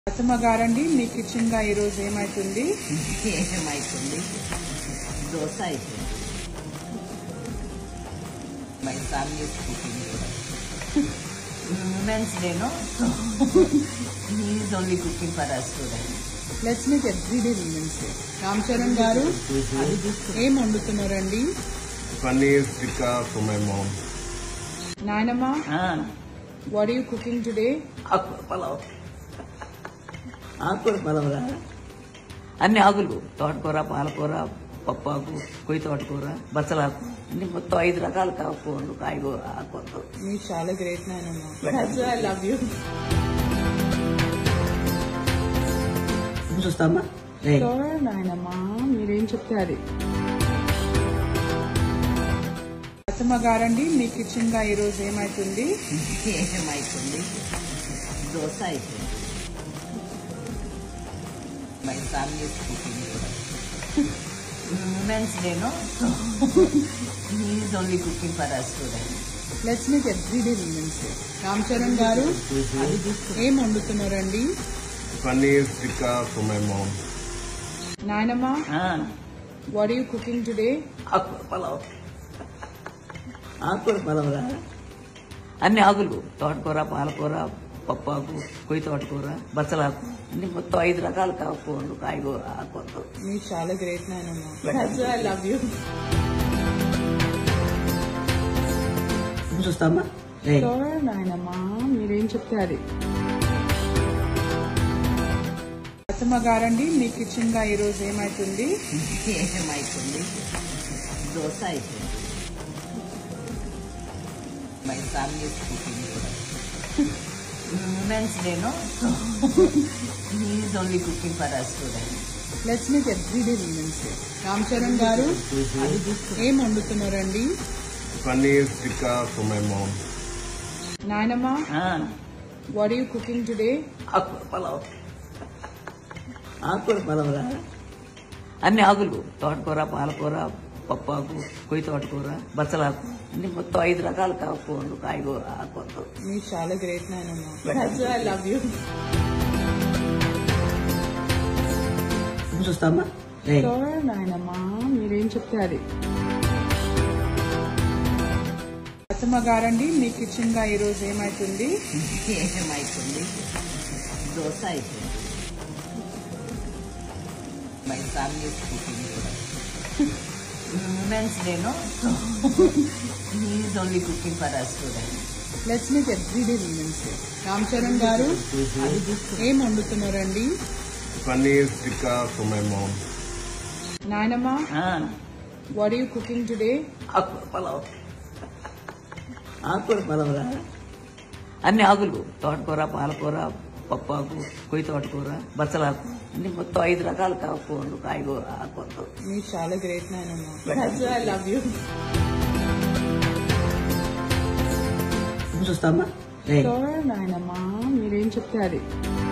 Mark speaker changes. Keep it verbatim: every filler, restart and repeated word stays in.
Speaker 1: అత్తమ్మ గారండి, మీ కిచెన్ గా ఈ రోజు ఏమైతుంది?
Speaker 2: ఏమైతుంది దోశ అయిపోయింది. మై ఫ్యామిలీ కుకింగ్ ఉమెన్స్ డేను is only cooking for us student.
Speaker 1: Let's make everyday women's day. Ram Charan గారు ఏం వండుతున్నారండి?
Speaker 3: Paneer tikka for my mom.
Speaker 1: నాయనమ్మ, what are you cooking today?
Speaker 2: ఆకుకూర పలావ్. ఆకుకూర పలావురా అన్ని ఆకులు, తోటకూర, పాలకూర, పప్పాకు, కొయ్యి తోటకూర, బచ్చలాకు, అన్ని మొత్తం ఐదు రకాల కాకూరలు, కాయగూర, ఆకుకూరలు.
Speaker 1: మీరు చాలా గ్రేట్ నాయనమ్మ. I love you.
Speaker 2: చూస్తామా
Speaker 1: నాయనమ్మ, మీరేం చెప్తే అది. అత్తమ్మ గారండి, మీ కిచెన్ గా ఈ రోజు ఏమైతుంది?
Speaker 2: ఏమైతుంది దోశ అయిపోయింది. మై ఫ్యామిలీ కుకింగ్ ఉమెన్స్ డేను is only cooking for us student.
Speaker 1: Let's make everyday women's day. Ram Charan గారు ఏం వండుతున్నారండి?
Speaker 3: Paneer tikka for my mom.
Speaker 1: నాయనమ్మ, what are you cooking today?
Speaker 2: ఆకుకూర పలావ్. ఆకుకూర పలావురా అన్ని ఆకులు, తోటకూర, పాలకూర, పప్పాకు, కొయ్యి తోటకూర, బచ్చలాకు, అన్ని మొత్తం ఐదు రకాల కాకూరలు, కాయగూర, ఆకుకూరలు.
Speaker 1: మీరు చాలా గ్రేట్ నాయనమ్మ. I love you.
Speaker 2: చూస్తామా
Speaker 1: నాయనమ్మ, మీరేం చెప్తే అది. అత్తమ్మ గారండి, మీ కిచెన్ గా ఈ రోజు ఏమైతుంది?
Speaker 2: ఏమైతుంది దోశ అయిపోయింది. మై ఫ్యామిలీ కుకింగ్ ఉమెన్స్ డేను is only cooking for us student.
Speaker 1: Let's make everyday women's day. Ram Charan గారు ఏం వండుతున్నారండి?
Speaker 3: Paneer tikka for my mom.
Speaker 1: నాయనమ్మ, what are you cooking today?
Speaker 2: ఆకుకూర పలావ్. ఆకుకూర పలావురా అన్ని ఆకులు, తోటకూర, పాలకూర, పప్పాకు, కొయ్యి తోటకూర, బచ్చలాకు, అన్ని మొత్తం ఐదు రకాల కాకూరలు, కాయగూర, ఆకుకూరలు.
Speaker 1: మీరు చాలా గ్రేట్ నాయనమ్మ. I love you.
Speaker 2: చూస్తామా
Speaker 1: నాయనమ్మ, మీరేం చెప్తే అది. అత్తమ్మ గారండి, మీ కిచెన్ గా ఈ రోజు ఏమైతుంది?
Speaker 2: ఏమైతుంది దోశ అయిపోయింది. మై ఫ్యామిలీ కుకింగ్ ఉమెన్స్ డేను is only cooking for us student.
Speaker 1: Let's make everyday women's day. Ram Charan గారు ఏం వండుతున్నారండి?
Speaker 3: Paneer tikka for my mom.
Speaker 1: నాయనమ్మ, what are you cooking today?
Speaker 2: ఆకుకూర పలావ్. ఆకుకూర పలావురా అన్ని ఆకులు, తోటకూర, పాలకూర, పప్పాకు, కొయ్యి తోటకూర, బచ్చలాకు, అన్ని మొత్తం ఐదు రకాల కాకూరలు, కాయగూర, ఆకుకూరలు.
Speaker 1: మీరు చాలా గ్రేట్ నాయనమ్మ. I love you.
Speaker 2: చూస్తామా
Speaker 1: నాయనమ్మ, మీరేం చెప్తే అది.